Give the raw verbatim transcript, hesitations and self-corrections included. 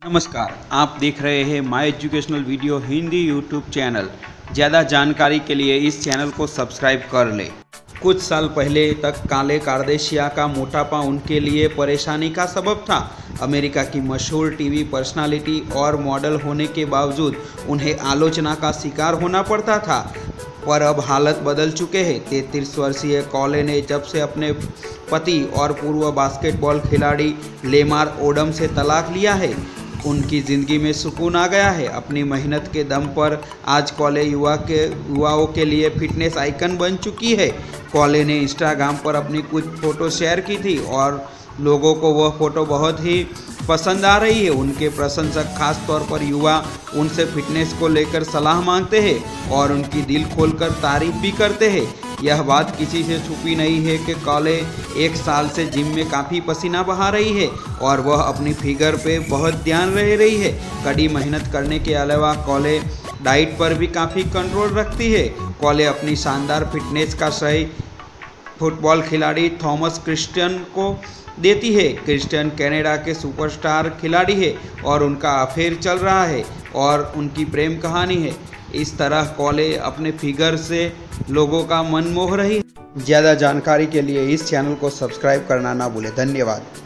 नमस्कार, आप देख रहे हैं my educational video Hindi YouTube channel. ज़्यादा जानकारी के लिए इस चैनल को सब्सक्राइब कर लें। कुछ साल पहले तक कोले कार्दाशियां का मोटापा उनके लिए परेशानी का सबब था। अमेरिका की मशहूर टीवी पर्सनालिटी और मॉडल होने के बावजूद उन्हें आलोचना का शिकार होना पड़ता था, पर अब हालत बदल चुके हैं। तैंतीस वर्षीय कोले ने जब से अपने पति और पूर्व बास्केटबॉल खिलाड़ी लेमार ओडम से तलाक लिया है, उनकी ज़िंदगी में सुकून आ गया है। अपनी मेहनत के दम पर आज कोले युवा के युवाओं के लिए फिटनेस आइकन बन चुकी है। कोले ने इंस्टाग्राम पर अपनी कुछ फ़ोटो शेयर की थी और लोगों को वह फ़ोटो बहुत ही पसंद आ रही है। उनके प्रशंसक खास तौर पर युवा उनसे फिटनेस को लेकर सलाह मांगते हैं और उनकी दिल खोलकर तारीफ भी करते हैं। यह बात किसी से छुपी नहीं है कि कोले एक साल से जिम में काफ़ी पसीना बहा रही है और वह अपनी फिगर पे बहुत ध्यान रह रही है। कड़ी मेहनत करने के अलावा कोले डाइट पर भी काफ़ी कंट्रोल रखती है। कोले अपनी शानदार फिटनेस का श्रेय फुटबॉल खिलाड़ी थॉमस क्रिस्टियन को देती है। क्रिस्टियन कनाडा के सुपरस्टार खिलाड़ी है और उनका अफेयर चल रहा है और उनकी प्रेम कहानी है। इस तरह कोले अपने फिगर से लोगों का मन मोह रही है। ज़्यादा जानकारी के लिए इस चैनल को सब्सक्राइब करना ना भूलें। धन्यवाद।